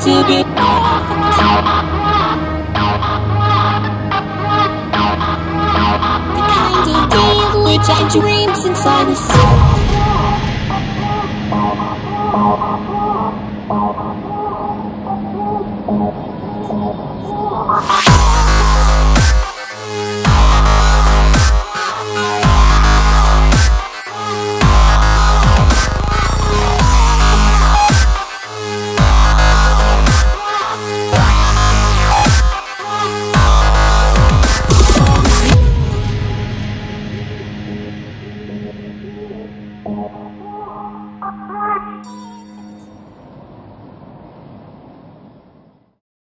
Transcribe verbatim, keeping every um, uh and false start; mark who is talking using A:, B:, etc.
A: to be the kind of day in which I dream inside the sun.